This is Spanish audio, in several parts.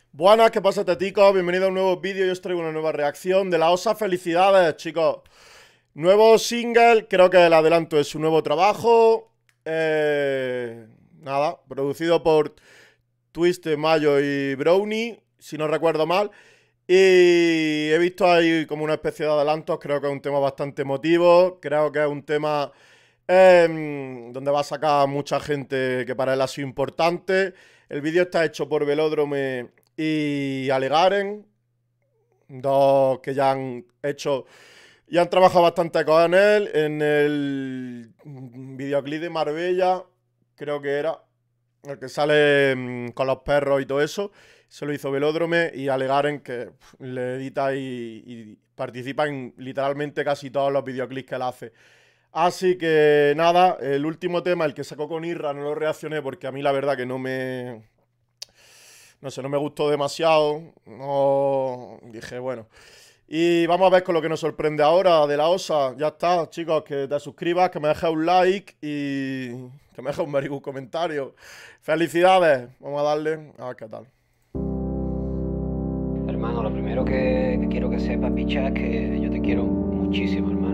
Buenas, ¿qué pasa, teticos? Bienvenido a un nuevo vídeo. Yo os traigo una nueva reacción de La Osa. Felicidades, chicos. Nuevo single, creo que el adelanto de su nuevo trabajo. Nada, producido por Twist, Mayo y Brownie, si no recuerdo mal. Y he visto ahí como una especie de adelantos. Creo que es un tema bastante emotivo. Creo que es un tema donde va a sacar mucha gente que para él ha sido importante. El vídeo está hecho por Velódrome y Alegaren, dos que ya han hecho y han trabajado bastante con él en el videoclip de Marbella, creo que era, el que sale con los perros y todo eso. Se lo hizo Velódrome y Alegaren, que le edita y participa en literalmente casi todos los videoclips que él hace. Así que nada, el último tema, el que sacó con Irra, no lo reaccioné porque a mí la verdad que no me gustó demasiado. No, dije, bueno. Y vamos a ver con lo que nos sorprende ahora de La Osa. Ya está, chicos, que te suscribas, que me dejes un like y que me dejes un very good comentario. ¡Felicidades! Vamos a darle a ver qué tal. Hermano, lo primero que quiero que sepas, picha, es que yo te quiero muchísimo, hermano.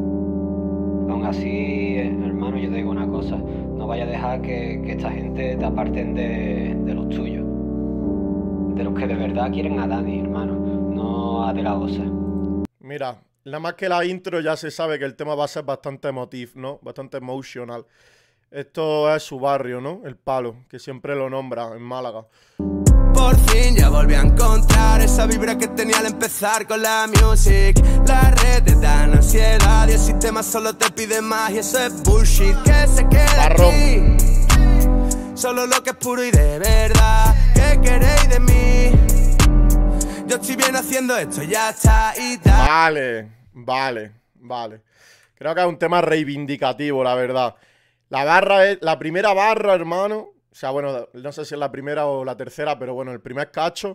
Aún así, hermano, yo te digo una cosa. No vayas a dejar que esta gente te aparten de los tuyos. De los que de verdad quieren a Dani, hermano, no a De La Osa. Mira, nada más que la intro ya se sabe que el tema va a ser bastante emotivo, ¿no? Bastante emotional. Esto es su barrio, ¿no? El Palo, que siempre lo nombra en Málaga. Por fin ya volví a encontrar esa vibra que tenía al empezar con la music. Las redes dan ansiedad y el sistema solo te pide más y eso es bullshit. Que se quede aquí solo lo que es puro y de verdad. ¿Qué queréis de mí? Yo estoy bien haciendo esto, ya está y tal. Vale. Creo que es un tema reivindicativo, la verdad. La barra es la primera barra, hermano. O sea, bueno, no sé si es la primera o la tercera, pero bueno, el primer cacho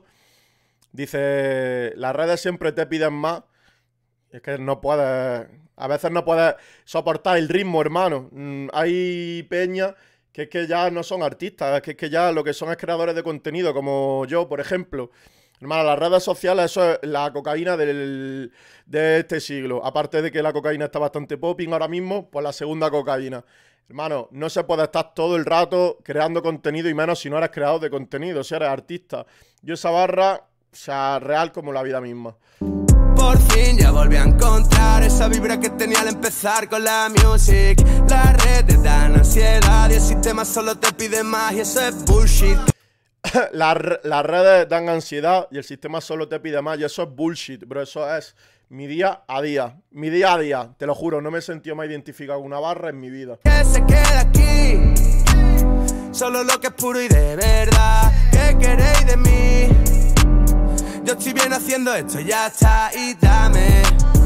dice: las redes siempre te piden más. Es que no puedes, a veces no puedes soportar el ritmo, hermano. Hay peña que es que ya no son artistas, es que ya lo que son es creadores de contenido, como yo, por ejemplo. Hermano, las redes sociales, eso es la cocaína de este siglo. Aparte de que la cocaína está bastante popping ahora mismo, pues la segunda cocaína. Hermano, no se puede estar todo el rato creando contenido y menos si no eres creador de contenido, si eres artista. Yo esa barra, o sea, real como la vida misma. Por fin ya volví a encontrar esa vibra que tenía al empezar con la music. Las redes dan ansiedad y el sistema solo te pide más y eso es bullshit. Las redes dan ansiedad y el sistema solo te pide más y eso es bullshit, bro. Eso es mi día a día. Mi día a día, te lo juro, no me he sentido más identificado con una barra en mi vida. Que se quede aquí solo lo que es puro y de verdad. ¿Qué queréis de mí? Yo estoy bien haciendo esto, ya está y dame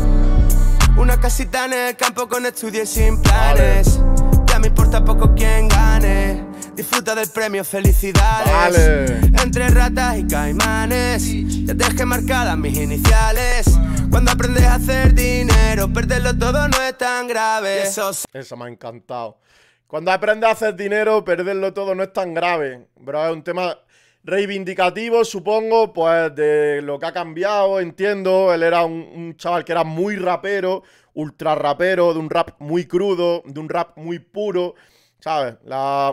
una casita en el campo con estudio y sin planes. Ya me importa poco quién gane. Disfruta del premio, felicidades. Entre ratas y caimanes ya dejé marcadas mis iniciales. Cuando aprendes a hacer dinero, perderlo todo no es tan grave. Eso me ha encantado. Cuando aprendes a hacer dinero, perderlo todo no es tan grave. Bro, es un tema reivindicativo, supongo, pues de lo que ha cambiado, entiendo. Él era un chaval que era muy rapero, ultra rapero, de un rap muy crudo, de un rap muy puro, ¿sabes? La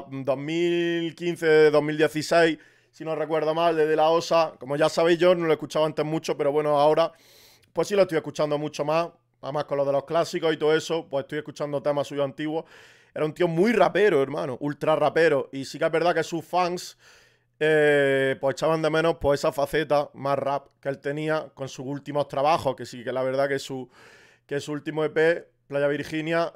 2015-2016, si no recuerdo mal, de La Osa. Como ya sabéis, yo no lo escuchaba antes mucho, pero bueno, ahora pues sí lo estoy escuchando mucho más. Además con lo de los clásicos y todo eso, pues estoy escuchando temas suyos antiguos. Era un tío muy rapero, hermano, ultra rapero. Y sí que es verdad que sus fans pues echaban de menos pues esa faceta más rap que él tenía con sus últimos trabajos. Que sí, que la verdad que su último EP, Playa Virginia,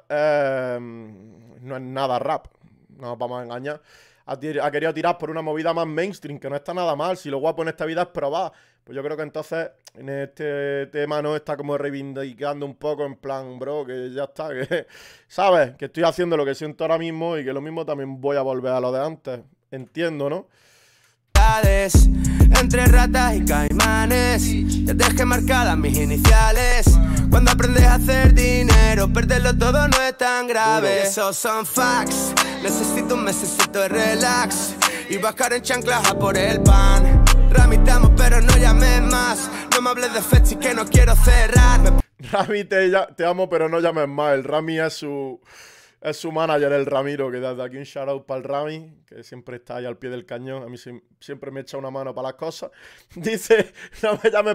no es nada rap. No nos vamos a engañar. Ha querido tirar por una movida más mainstream, que no está nada mal. Si lo guapo en esta vida es probar. Pues yo creo que entonces en este tema no está como reivindicando un poco en plan, bro, que ya está, que sabes, que estoy haciendo lo que siento ahora mismo y que lo mismo también voy a volver a lo de antes. Entiendo, ¿no? Entre ratas y caimanes ya dejé marcadas mis iniciales. Cuando aprendes a hacer dinero, perderlo todo no es tan grave. Esos son facts. Necesito un mesecito de relax y bajar en chanclas a por el pan. Ramita más. No me hables de fechas que no quiero cerrar. Rami, te amo, pero no llames más. El Rami es su manager, el Ramiro, que desde aquí un shout out para el Rami, que siempre está ahí al pie del cañón. A mí siempre me echa una mano para las cosas. Dice, no me llames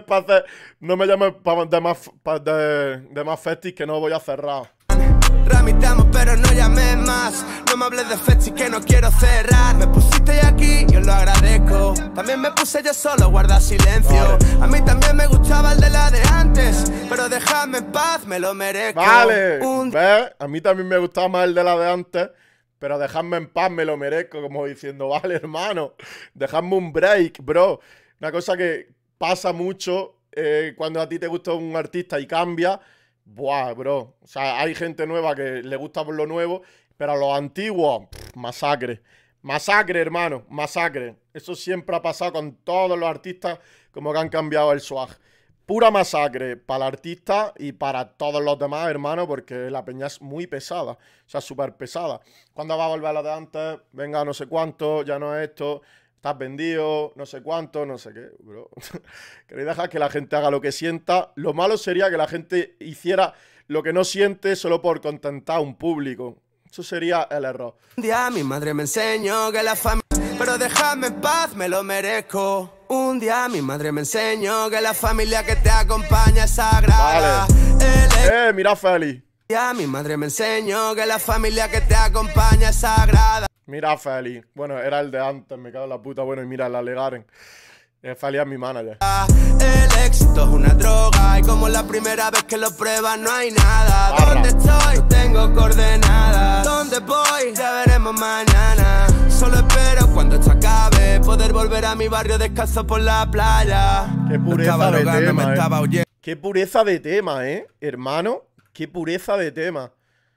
de más festis que no voy a cerrar. Ramitamos, pero no llames más. No me hables de fechas que no quiero cerrar. Me pusiste aquí, yo lo agradezco. También me puse yo solo, guarda silencio. Vale. A mí también me gustaba el de la de antes, pero déjame en paz, me lo merezco. Vale, ¿ves? A mí también me gustaba más el de la de antes, pero dejadme en paz, me lo merezco. Como diciendo, vale, hermano, dejadme un break, bro. Una cosa que pasa mucho cuando a ti te gusta un artista y cambia. Buah, bro. O sea, hay gente nueva que le gusta por lo nuevo, pero a los antiguos, masacre. Masacre, hermano, masacre. Eso siempre ha pasado con todos los artistas, como que han cambiado el swag. Pura masacre para el artista y para todos los demás, hermano, porque la peña es muy pesada. O sea, súper pesada. ¿Cuándo va a volver a lo de antes? Venga, no sé cuánto, ya no es esto. Estás vendido, no sé cuánto, no sé qué, bro. Queréis dejar que la gente haga lo que sienta. Lo malo sería que la gente hiciera lo que no siente solo por contentar a un público. Eso sería el error. Un día mi madre me enseñó que la familia... Pero déjame en paz, me lo merezco. Un día mi madre me enseñó que la familia que te acompaña es sagrada. Vale. Mira, Feli. Ya mi madre me enseñó que la familia que te acompaña es sagrada. Mira, Feli. Bueno, era el de antes, me cago en la puta. Bueno, y mira, la Legaren. Feli es mi manager. El éxito es una droga y como la primera vez que lo pruebas no hay nada. Barra. ¿Dónde estoy? No tengo coordenadas. ¿Dónde voy? Ya veremos mañana. Solo espero cuando esto acabe poder volver a mi barrio descalzo por la playa. Qué pureza Estaba de rogando, tema, me estaba huyendo. Qué pureza de tema, hermano. Qué pureza de tema.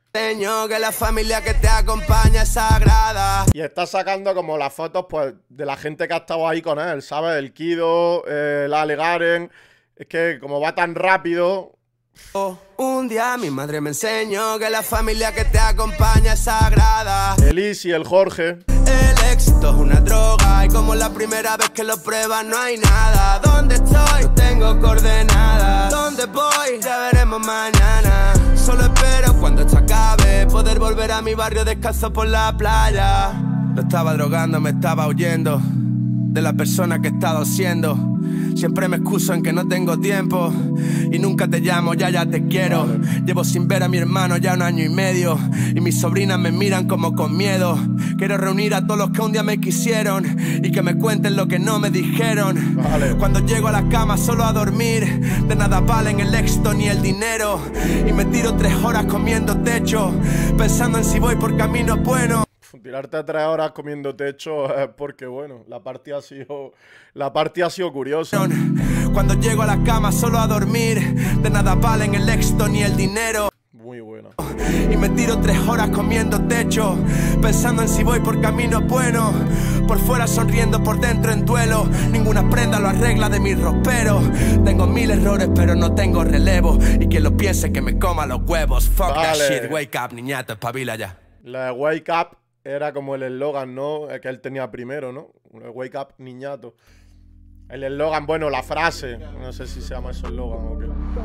Que la familia que te acompaña es sagrada. Y está sacando como las fotos, pues, de la gente que ha estado ahí con él, ¿sabes? El Kido, la Legaren. Es que como va tan rápido... Un día mi madre me enseñó que la familia que te acompaña es sagrada. El Easy, el Jorge. El éxito es una droga y como la primera vez que lo pruebas no hay nada. ¿Dónde estoy? No tengo coordenadas. ¿Dónde voy? Ya veremos mañana. Solo espero cuando esto acabe poder volver a mi barrio descalzo por la playa. No estaba drogando, me estaba huyendo de la persona que he estado siendo. Siempre me excuso en que no tengo tiempo y nunca te llamo, ya te quiero. Llevo sin ver a mi hermano ya 1 año y medio y mis sobrinas me miran como con miedo. Quiero reunir a todos los que un día me quisieron y que me cuenten lo que no me dijeron. Vale. Cuando llego a la cama solo a dormir, de nada valen el éxito ni el dinero. Y me tiro 3 horas comiendo techo, pensando en si voy por caminos buenos. Tirarte 3 horas comiendo techo es porque, bueno, la partida ha sido curiosa. Cuando llego a la cama solo a dormir, de nada valen el éxito ni el dinero. Muy buena. Y me tiro 3 horas comiendo techo, pensando en si voy por caminos buenos. Por fuera sonriendo, por dentro en duelo. Ninguna prenda lo arregla de mis ropero. Tengo 1000 errores pero no tengo relevo. Y quien lo piense que me coma los huevos. Fuck that shit, wake up, niñato, espabila ya. La de Wake Up era como el eslogan, ¿no? Que él tenía primero, ¿no? Wake Up, niñato. El eslogan, bueno, la frase. No sé si se llama eso eslogan o qué.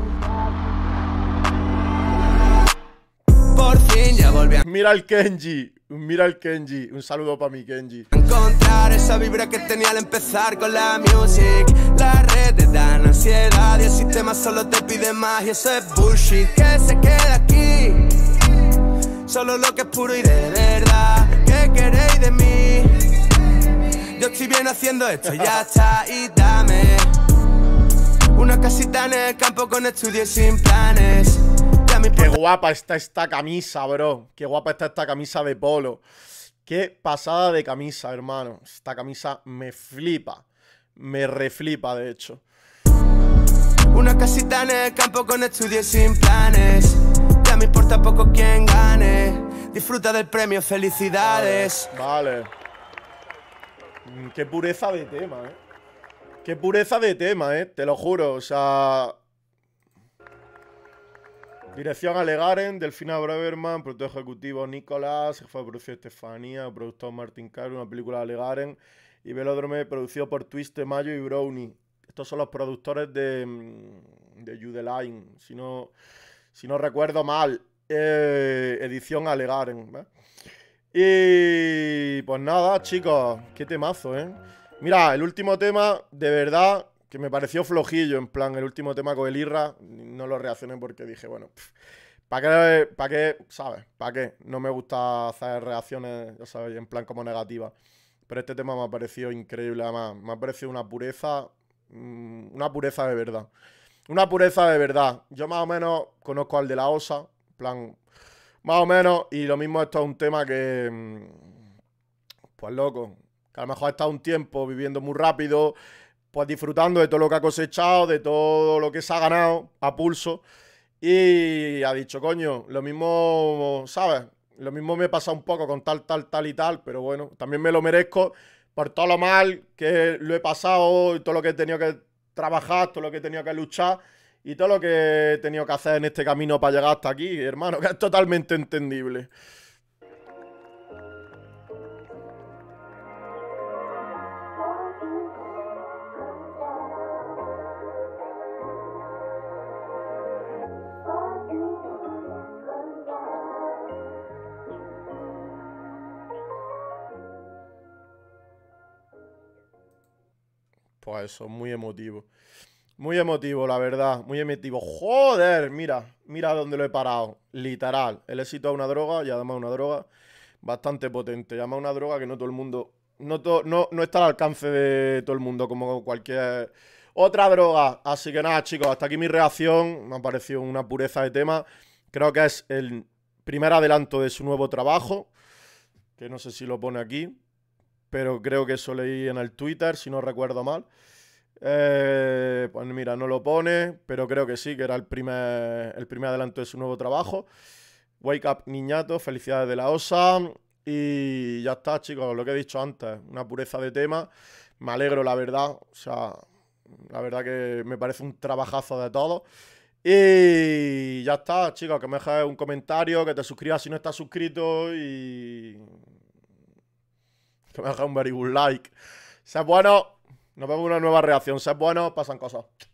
Por fin ya volví a Mira el Kenji. Mira el Kenji. Un saludo para mi Kenji. encontrar esa vibra que tenía al empezar con la music. Las redes dan ansiedad y el sistema solo te pide más y eso es bullshit. Que se queda aquí solo lo que es puro y de verdad. ¿Qué queréis de mí? Yo estoy bien haciendo esto, ya está. Y dame una casita en el campo con estudios sin planes. Qué guapa está esta camisa, bro. Qué guapa está esta camisa de polo. Qué pasada de camisa, hermano. Esta camisa me flipa. Me reflipa, de hecho. Una casita en el campo con estudios sin planes. Ya me importa poco quién gane. Disfruta del premio, felicidades. Vale. Qué pureza de tema, Qué pureza de tema, te lo juro. O sea... Dirección a Legaren, Delfina Braverman, productor ejecutivo Nicolás, jefe de producción Estefanía, productor Martin Caro, una película de Legaren y Velódrome producido por Twiste, Mayo y Brownie. Estos son los productores de You The Line, si no recuerdo mal. Edición Alegaren, ¿ves? Y pues nada, chicos, qué temazo, ¿eh? Mira, el último tema, de verdad, que me pareció flojillo, en plan, el último tema con el Irra, no lo reaccioné porque dije, bueno, ¿para qué? ¿Sabes? ¿Para qué? No me gusta hacer reacciones, ya sabes, en plan como negativas. Pero este tema me ha parecido increíble, además, me ha parecido una pureza de verdad. Una pureza de verdad. Yo más o menos conozco al de la Osa, en plan, más o menos, y lo mismo esto es un tema que, pues loco, que a lo mejor ha estado un tiempo viviendo muy rápido, pues disfrutando de todo lo que ha cosechado, de todo lo que se ha ganado a pulso, y ha dicho, coño, lo mismo, ¿sabes? Lo mismo me pasa un poco con tal y tal, pero bueno, también me lo merezco por todo lo mal que lo he pasado, y todo lo que he tenido que trabajar, todo lo que he tenido que luchar y todo lo que he tenido que hacer en este camino para llegar hasta aquí, hermano, que es totalmente entendible. Pues eso, muy emotivo. Muy emotivo, la verdad. Muy emotivo. Joder, mira dónde lo he parado. Literal. El éxito es una droga y además una droga bastante potente. Y además una droga que no todo el mundo... No está al alcance de todo el mundo como cualquier otra droga. Así que nada, chicos, hasta aquí mi reacción. Me ha parecido una pureza de tema. Creo que es el primer adelanto de su nuevo trabajo. Que no sé si lo pone aquí. Pero creo que eso leí en el Twitter, si no recuerdo mal. Pues mira, no lo pone, pero creo que sí, que era el primer adelanto de su nuevo trabajo. Wake Up Niñato, felicidades de la Osa. Y ya está, chicos, lo que he dicho antes, una pureza de tema. Me alegro, la verdad. O sea, la verdad que me parece un trabajazo de todos. Y ya está, chicos, que me dejes un comentario, que te suscribas si no estás suscrito y que me dejes un very good like. Sed bueno, nos vemos en una nueva reacción. Sed bueno, pasan cosas.